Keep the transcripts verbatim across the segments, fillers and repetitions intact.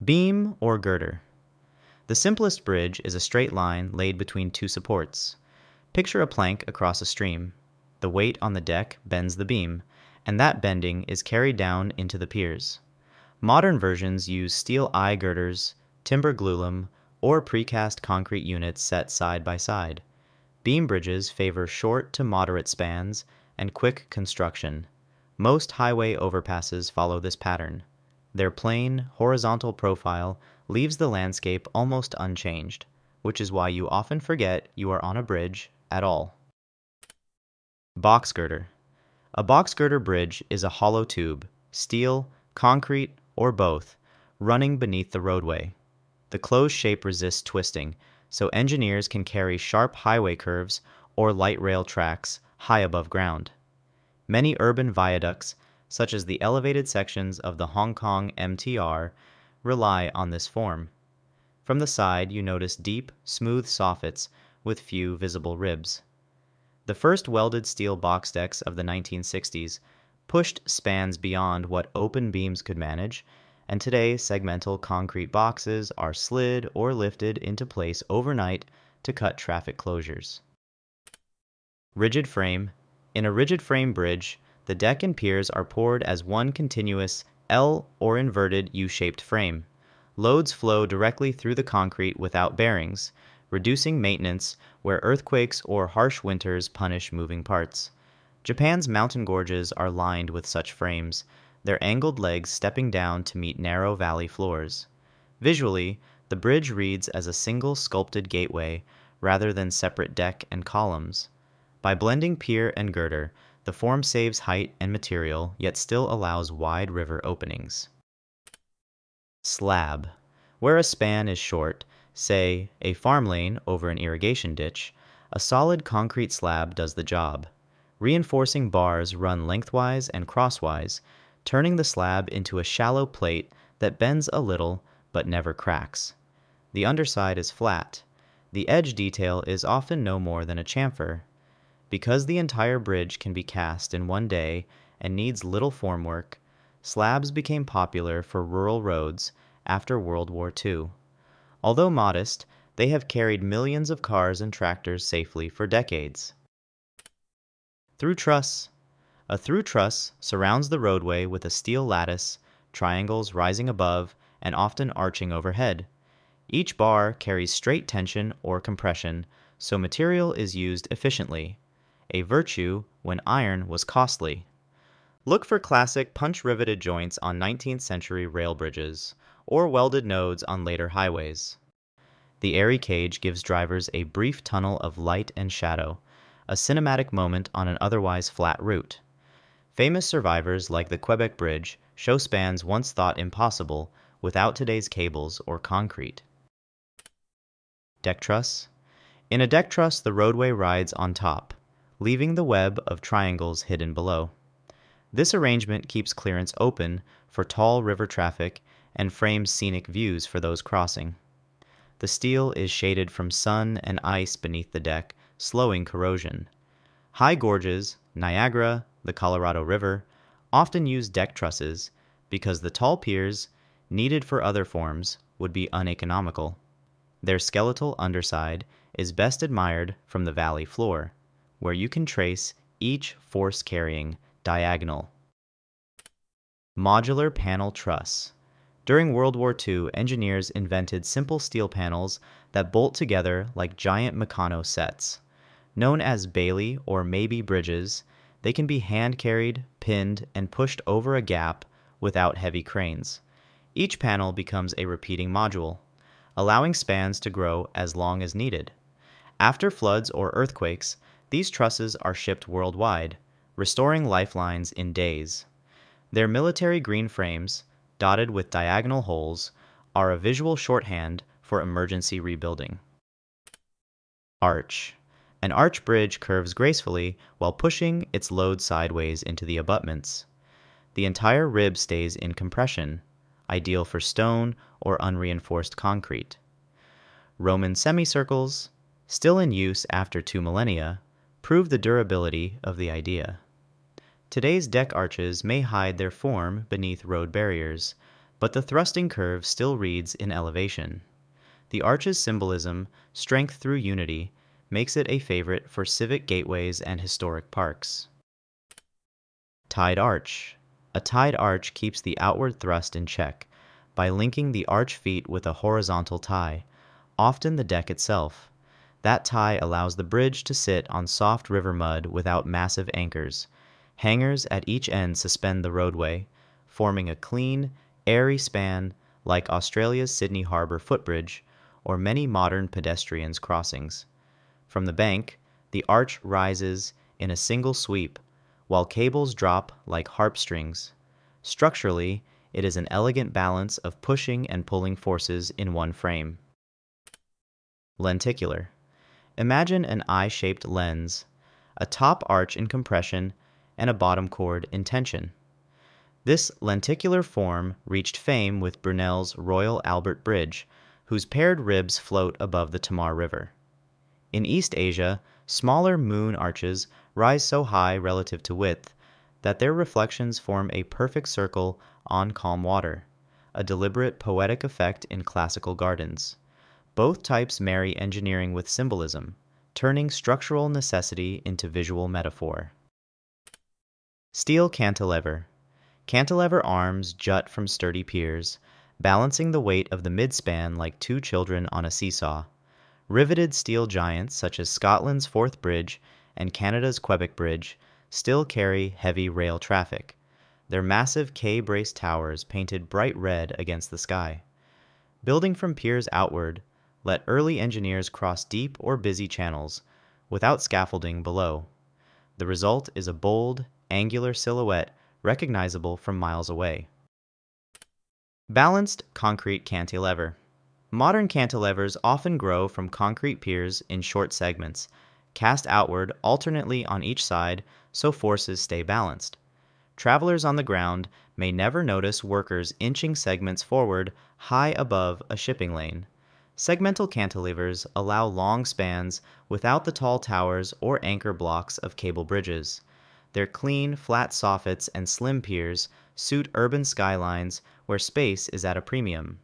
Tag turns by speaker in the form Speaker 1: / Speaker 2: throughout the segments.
Speaker 1: Beam or girder. The simplest bridge is a straight line laid between two supports. Picture a plank across a stream. The weight on the deck bends the beam, and that bending is carried down into the piers. Modern versions use steel eye girders, timber glulam, or precast concrete units set side by side. Beam bridges favor short to moderate spans and quick construction. Most highway overpasses follow this pattern. Their plain, horizontal profile leaves the landscape almost unchanged, which is why you often forget you are on a bridge at all. Box girder. A box girder bridge is a hollow tube, steel, concrete, or both, running beneath the roadway. The closed shape resists twisting, so engineers can carry sharp highway curves or light rail tracks high above ground. Many urban viaducts, such as the elevated sections of the Hong Kong M T R, rely on this form. From the side, you notice deep, smooth soffits with few visible ribs. The first welded steel box decks of the nineteen sixties pushed spans beyond what open beams could manage, and today segmental concrete boxes are slid or lifted into place overnight to cut traffic closures. Rigid frame. In a rigid frame bridge, the deck and piers are poured as one continuous L or inverted U-shaped frame. Loads flow directly through the concrete without bearings, reducing maintenance where earthquakes or harsh winters punish moving parts. Japan's mountain gorges are lined with such frames, their angled legs stepping down to meet narrow valley floors. Visually, the bridge reads as a single sculpted gateway rather than separate deck and columns. By blending pier and girder, the form saves height and material, yet still allows wide river openings. Slab. Where a span is short, say a farm lane over an irrigation ditch, a solid concrete slab does the job. Reinforcing bars run lengthwise and crosswise, turning the slab into a shallow plate that bends a little but never cracks. The underside is flat. The edge detail is often no more than a chamfer. Because the entire bridge can be cast in one day and needs little formwork, slabs became popular for rural roads after World War Two. Although modest, they have carried millions of cars and tractors safely for decades. Through truss. A through truss surrounds the roadway with a steel lattice, triangles rising above and often arching overhead. Each bar carries straight tension or compression, so material is used efficiently, a virtue when iron was costly. Look for classic punch-riveted joints on nineteenth century rail bridges, or welded nodes on later highways. The airy cage gives drivers a brief tunnel of light and shadow, a cinematic moment on an otherwise flat route. Famous survivors like the Quebec Bridge show spans once thought impossible without today's cables or concrete. Deck truss. In a deck truss, the roadway rides on top, leaving the web of triangles hidden below. This arrangement keeps clearance open for tall river traffic and frames scenic views for those crossing. The steel is shaded from sun and ice beneath the deck, slowing corrosion. High gorges, Niagara, the Colorado River, often use deck trusses because the tall piers, needed for other forms, would be uneconomical. Their skeletal underside is best admired from the valley floor, where you can trace each force-carrying diagonal. Modular panel truss. During World War Two, engineers invented simple steel panels that bolt together like giant Meccano sets. Known as Bailey or Maybe bridges, they can be hand-carried, pinned, and pushed over a gap without heavy cranes. Each panel becomes a repeating module, allowing spans to grow as long as needed. After floods or earthquakes, these trusses are shipped worldwide, restoring lifelines in days. Their military green frames, dotted with diagonal holes, are a visual shorthand for emergency rebuilding. Arch. An arch bridge curves gracefully while pushing its load sideways into the abutments. The entire rib stays in compression, ideal for stone or unreinforced concrete. Roman semicircles, still in use after two millennia, prove the durability of the idea. Today's deck arches may hide their form beneath road barriers, but the thrusting curve still reads in elevation. The arch's symbolism, strength through unity, makes it a favorite for civic gateways and historic parks. Tied arch. A tied arch keeps the outward thrust in check by linking the arch feet with a horizontal tie, often the deck itself. That tie allows the bridge to sit on soft river mud without massive anchors. Hangers at each end suspend the roadway, forming a clean, airy span like Australia's Sydney Harbour footbridge or many modern pedestrians' crossings. From the bank, the arch rises in a single sweep, while cables drop like harp strings. Structurally, it is an elegant balance of pushing and pulling forces in one frame. Lenticular. Imagine an eye-shaped lens, a top arch in compression, and a bottom chord in tension. This lenticular form reached fame with Brunel's Royal Albert Bridge, whose paired ribs float above the Tamar River. In East Asia, smaller moon arches rise so high relative to width that their reflections form a perfect circle on calm water, a deliberate poetic effect in classical gardens. Both types marry engineering with symbolism, turning structural necessity into visual metaphor. Steel cantilever. Cantilever arms jut from sturdy piers, balancing the weight of the midspan like two children on a seesaw. Riveted steel giants such as Scotland's Forth Bridge and Canada's Quebec Bridge still carry heavy rail traffic, their massive K-brace towers painted bright red against the sky. Building from piers outward, let early engineers cross deep or busy channels, without scaffolding below. The result is a bold, angular silhouette recognizable from miles away. Balanced concrete cantilever. Modern cantilevers often grow from concrete piers in short segments, cast outward alternately on each side so forces stay balanced. Travelers on the ground may never notice workers inching segments forward high above a shipping lane. Segmental cantilevers allow long spans without the tall towers or anchor blocks of cable bridges. Their clean, flat soffits and slim piers suit urban skylines where space is at a premium.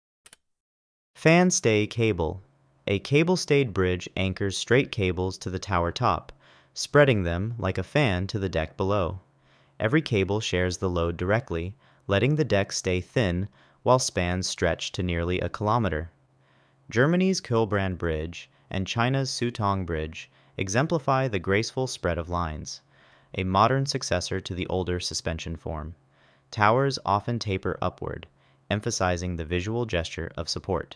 Speaker 1: Fan stay cable. A cable-stayed bridge anchors straight cables to the tower top, spreading them like a fan to the deck below. Every cable shares the load directly, letting the deck stay thin while spans stretch to nearly a kilometer. Germany's Kölbrand Bridge and China's Sutong Bridge exemplify the graceful spread of lines, a modern successor to the older suspension form. Towers often taper upward, emphasizing the visual gesture of support.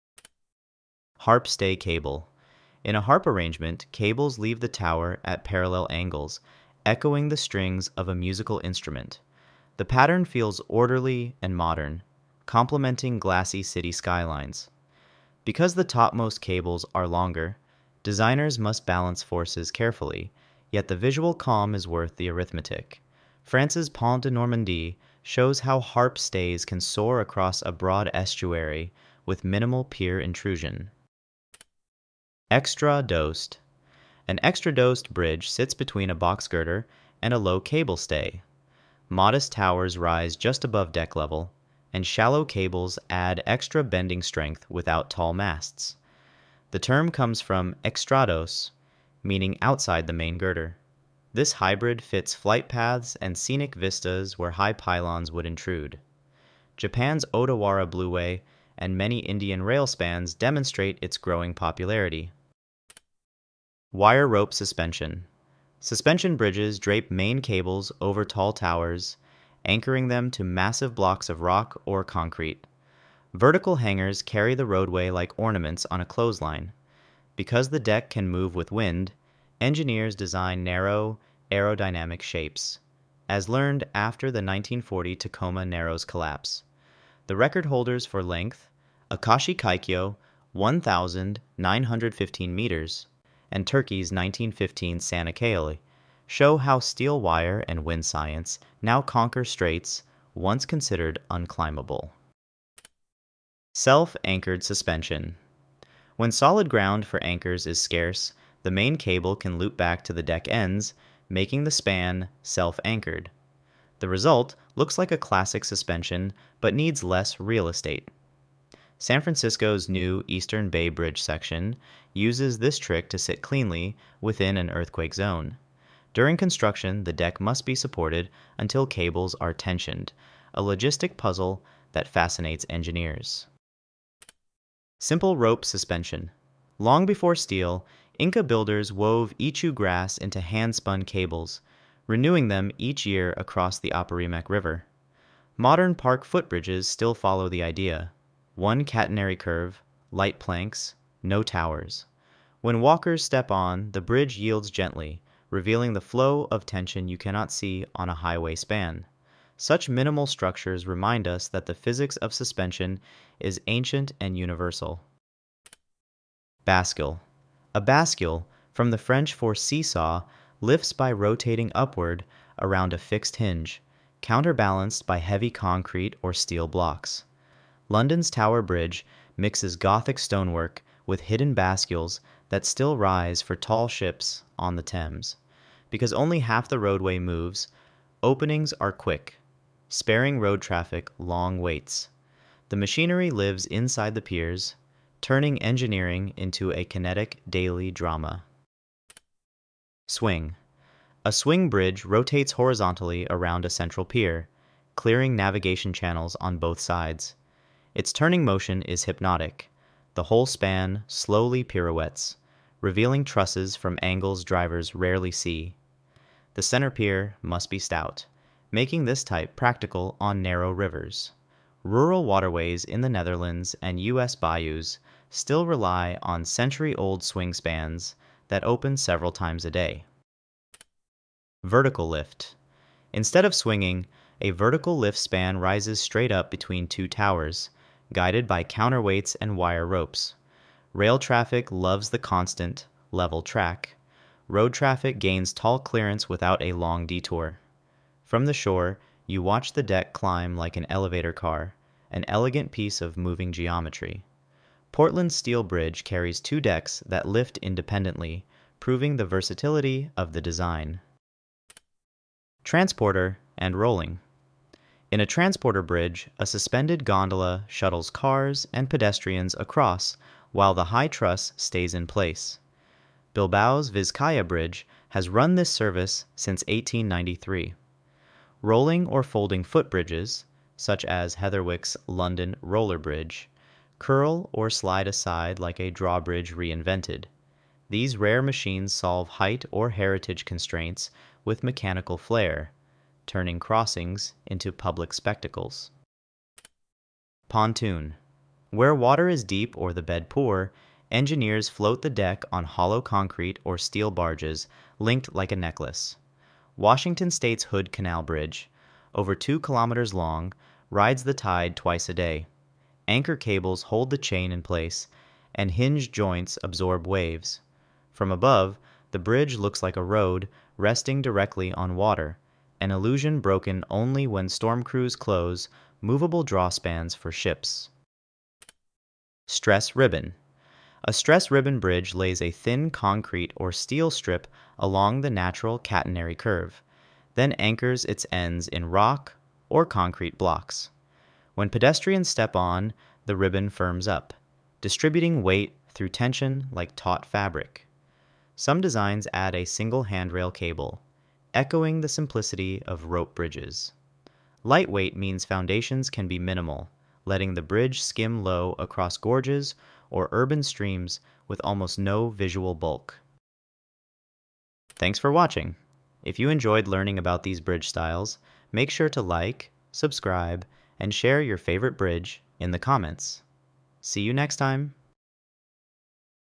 Speaker 1: Harp stay cable. In a harp arrangement, cables leave the tower at parallel angles, echoing the strings of a musical instrument. The pattern feels orderly and modern, complementing glassy city skylines. Because the topmost cables are longer, designers must balance forces carefully, yet the visual calm is worth the arithmetic. France's Pont de Normandie shows how harp stays can soar across a broad estuary with minimal pier intrusion. Extra-dosed. An extra-dosed bridge sits between a box girder and a low cable stay. Modest towers rise just above deck level, and shallow cables add extra bending strength without tall masts. The term comes from extrados, meaning outside the main girder. This hybrid fits flight paths and scenic vistas where high pylons would intrude. Japan's Odawara Blueway and many Indian rail spans demonstrate its growing popularity. Wire rope suspension. Suspension bridges drape main cables over tall towers, anchoring them to massive blocks of rock or concrete. Vertical hangers carry the roadway like ornaments on a clothesline. Because the deck can move with wind, engineers design narrow, aerodynamic shapes, as learned after the nineteen forty Tacoma Narrows collapse. The record holders for length, Akashi Kaikyo, one thousand nine hundred fifteen meters, and Turkey's nineteen fifteen Santa Kaole, show how steel wire and wind science now conquer straits once considered unclimbable. Self-anchored suspension. When solid ground for anchors is scarce, the main cable can loop back to the deck ends, making the span self-anchored. The result looks like a classic suspension, but needs less real estate. San Francisco's new Eastern Bay Bridge section uses this trick to sit cleanly within an earthquake zone. During construction, the deck must be supported until cables are tensioned, a logistic puzzle that fascinates engineers. Simple rope suspension. Long before steel, Inca builders wove ichu grass into hand-spun cables, renewing them each year across the Apurimac River. Modern park footbridges still follow the idea. One catenary curve, light planks, no towers. When walkers step on, the bridge yields gently, revealing the flow of tension you cannot see on a highway span. Such minimal structures remind us that the physics of suspension is ancient and universal. Bascule. A bascule, from the French for seesaw, lifts by rotating upward around a fixed hinge, counterbalanced by heavy concrete or steel blocks. London's Tower Bridge mixes Gothic stonework with hidden bascules that still rise for tall ships on the Thames. Because only half the roadway moves, openings are quick, sparing road traffic long waits. The machinery lives inside the piers, turning engineering into a kinetic daily drama. Swing. A swing bridge rotates horizontally around a central pier, clearing navigation channels on both sides. Its turning motion is hypnotic. The whole span slowly pirouettes, revealing trusses from angles drivers rarely see. The center pier must be stout, making this type practical on narrow rivers. Rural waterways in the Netherlands and U S bayous still rely on century-old swing spans that open several times a day. Vertical lift. Instead of swinging, a vertical lift span rises straight up between two towers, guided by counterweights and wire ropes. Rail traffic loves the constant, level track. Road traffic gains tall clearance without a long detour. From the shore, you watch the deck climb like an elevator car, an elegant piece of moving geometry. Portland's Steel Bridge carries two decks that lift independently, proving the versatility of the design. Transporter and rolling. In a transporter bridge, a suspended gondola shuttles cars and pedestrians across while the high truss stays in place. Bilbao's Vizcaya Bridge has run this service since eighteen ninety-three. Rolling or folding footbridges, such as Heatherwick's London Roller Bridge, curl or slide aside like a drawbridge reinvented. These rare machines solve height or heritage constraints with mechanical flair, turning crossings into public spectacles. Pontoon. Where water is deep or the bed poor, engineers float the deck on hollow concrete or steel barges linked like a necklace. Washington State's Hood Canal Bridge, over two kilometers long, rides the tide twice a day. Anchor cables hold the chain in place, and hinge joints absorb waves. From above, the bridge looks like a road resting directly on water, an illusion broken only when storm crews close movable drawspans for ships. Stress ribbon. A stress ribbon bridge lays a thin concrete or steel strip along the natural catenary curve, then anchors its ends in rock or concrete blocks. When pedestrians step on, the ribbon firms up, distributing weight through tension like taut fabric. Some designs add a single handrail cable, echoing the simplicity of rope bridges. Lightweight means foundations can be minimal, letting the bridge skim low across gorges or urban streams with almost no visual bulk. Thanks for watching. If you enjoyed learning about these bridge styles, make sure to like, subscribe, and share your favorite bridge in the comments. See you next time.